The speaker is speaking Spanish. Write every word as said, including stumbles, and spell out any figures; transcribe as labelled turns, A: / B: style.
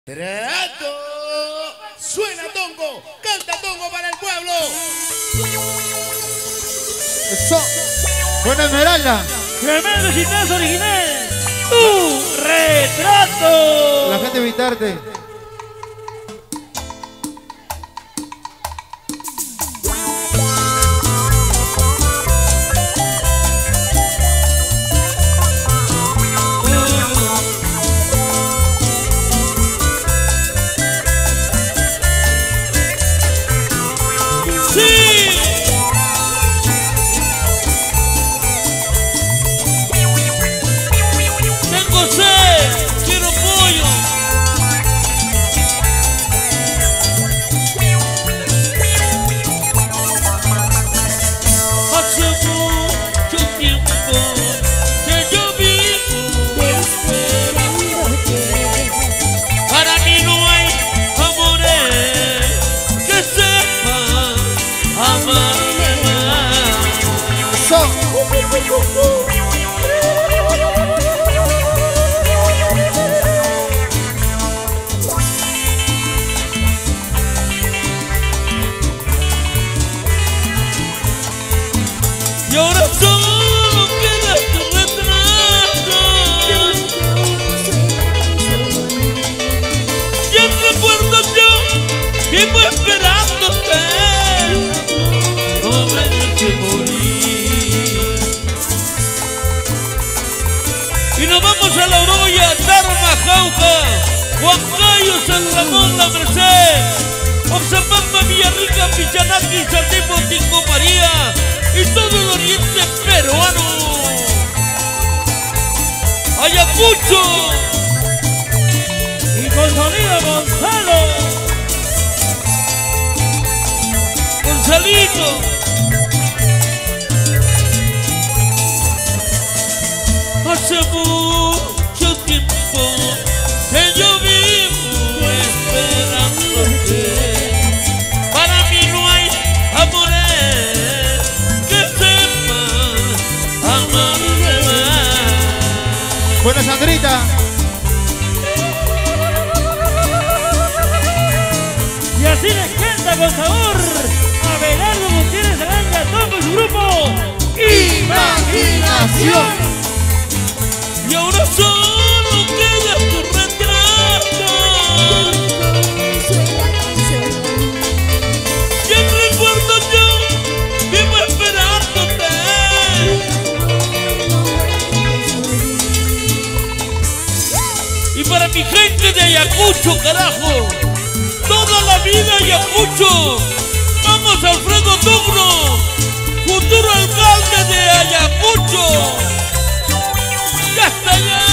A: Trato. Suena Tongo, canta Tongo para el pueblo.
B: Eso. Buena Esmeralda.
C: Tremendo gitazo original. Tu retrato.
B: La gente invitarte.
D: Y ahora solo queda tu retrato. Y en recuerdo yo vivo esperándote. No me dejes morir. Y nos vamos a La Oroya, Tarma, Jauja, Huancayo, San Ramón, La Merced, Oxapampa, Villarrica, Pichanaki, Saltipo, Tingo, María y todo el oriente peruano. Ayacucho
C: y con sonido Gonzalo.
D: Gonzalito. Hace mucho tiempo que yo vivo esperándote. Para mí no hay amores que sepan amarme más.
B: Buena Sandrita.
C: Y así les canta con sabor a Abelardo Gutiérrez Aranga, todo su grupo
B: Imaginación.
D: Y ahora solo queda tu retrato. Y en recuerdo yo vivo esperándote. Y para mi gente de Ayacucho, carajo, toda la vida Ayacucho. Vamos, Alfredo Tugno, futuro alcalde de Ayacucho. ¡Ya está allá!